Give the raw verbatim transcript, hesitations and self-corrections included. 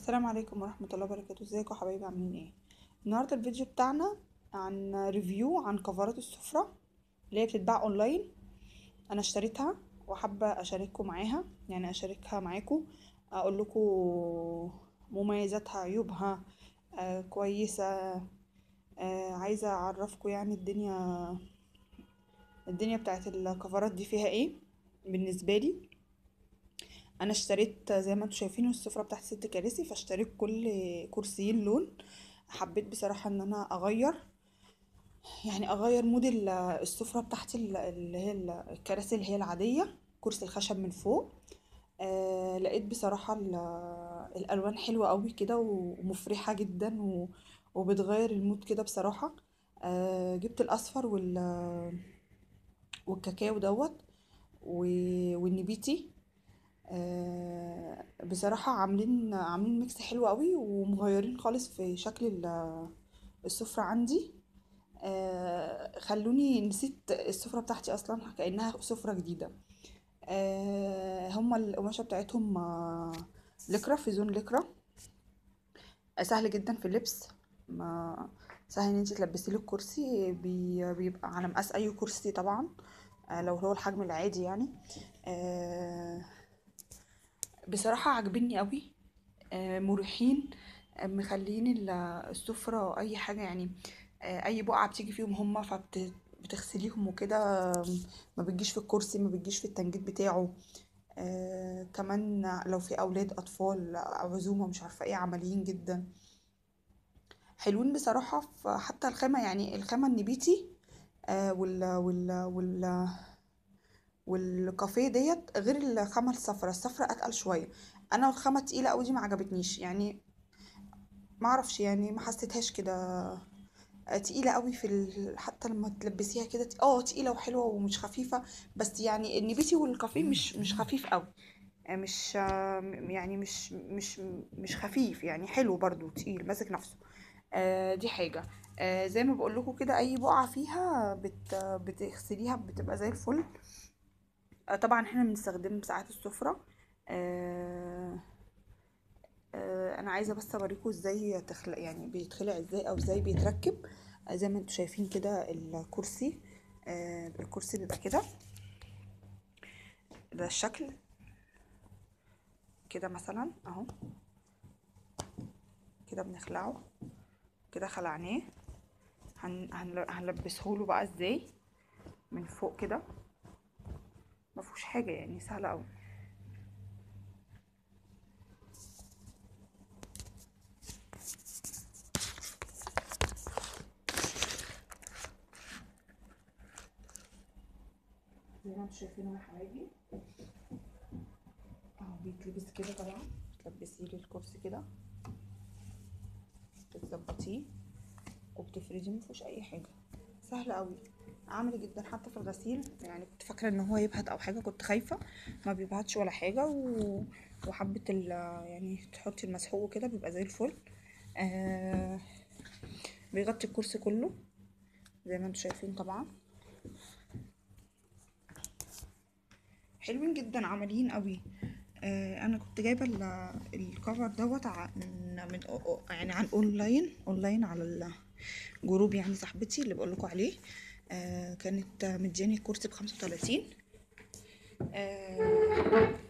السلام عليكم ورحمة الله وبركاته. ازيكم يا حبايبي، عاملين ايه؟ النهاردة الفيديو بتاعنا عن ريفيو عن كفرات السفرة اللي هي بتتباع اونلاين. انا اشتريتها وحابة اشارككم معاها، يعني اشاركها معاكم، اقول لكم مميزاتها، عيوبها، آه كويسة. آه عايزة اعرفكم يعني الدنيا الدنيا بتاعت الكفرات دي فيها ايه بالنسبة لي. انا اشتريت زي ما انتم شايفين السفرة بتاعت ست كراسي، فاشتريت كل كرسيين لون. حبيت بصراحة ان انا اغير، يعني اغير مود ال- السفرة بتاعتي ال- اللي هي ال- الكراسي اللي هي العادية، كرسي الخشب من فوق. آه لقيت بصراحة ال- الالوان حلوة قوي كده ومفرحة جدا و- وبتغير المود كده بصراحة. آه جبت الاصفر وال والكاكاو دوت و- والنبيتي. آه بصراحة عاملين عاملين ميكس حلو قوي ومغيرين خالص في شكل ال- السفرة عندي. آه خلوني نسيت السفرة بتاعتي اصلا كأنها سفرة جديدة. آه هما القماشة بتاعتهم آه لكرة، في زون لكرة. آه سهل جدا في اللبس، ما سهل ان انت تلبسي له الكرسي، بي بيبقى على مقاس اي كرسي طبعا. آه لو هو الحجم العادي يعني. آه بصراحة عاجبني قوي. آه، مريحين. آه، مخلين ال- السفرة أي حاجة يعني. آه، أي بقعة بتيجي فيهم هما فبتغسليهم وكده. آم، ما بتجيش في الكرسي، ما بتجيش في التنجيد بتاعه. آه، كمان لو في أولاد أطفال عزومة مش عارفة ايه، عمليين جدا، حلوين بصراحة. حتى الخامة، يعني الخامة النبيتي آه، وال وال وال والكافيه ديت غير الخامة الصفرا. الصفرا أتقل شوية. أنا الخامة التقيلة أوي دي ما عجبتنيش يعني، ما اعرفش يعني، ما حسيتهاش كده. تقيله قوي في ال... حتى لما تلبسيها كده ت- اه تقيله وحلوه ومش خفيفه. بس يعني النبيتي والكافيه مش مش خفيف قوي. آه، مش آه، م- يعني مش مش مش خفيف يعني، حلو برضو، تقيل ماسك نفسه. آه، دي حاجه. آه، زي ما بقول لكم كده، اي بقعه فيها بت بتغسليها بتبقى زي الفل. آه، طبعا احنا بنستخدم ساعات السفره. آه، آه، انا عايزه بس اوريكم ازاي تخلق، يعني بيتخلع ازاي او ازاي بيتركب. آه، زي ما انتم شايفين كده الكرسي. آه، الكرسي بيبقى كده، ده الشكل كده مثلا اهو. كده بنخلعه كده، خلعناه. هن... هن... هنلبسه له بقى ازاي من فوق كده. ما فيهوش حاجه يعني، سهله قوي. زي ما انتم شايفين يا حبايبي، اهو بيتلبس كده. طبعا تلبسيه للكرسي كده، بتظبطيه وبتفرديه، مفيهوش اي حاجه، سهل قوي، عملي جدا. حتى في الغسيل يعني كنت فاكره ان هو يبهت او حاجه، كنت خايفه. ما بيبهتش ولا حاجه و... وحبه ال... يعني تحطي المسحوق كده بيبقى زي الفل. آه... بيغطي الكرسي كله زي ما انتم شايفين طبعا. حلوين جدا، عمليين قوي. آه انا كنت جايبه ال- الكفر دوت ع- من من أو- أو- يعني عن اونلاين اونلاين على الجروب، يعني صاحبتي اللي بقول لكم عليه. آه كانت مدياني الكرسي بخمسة وتلاتين. آه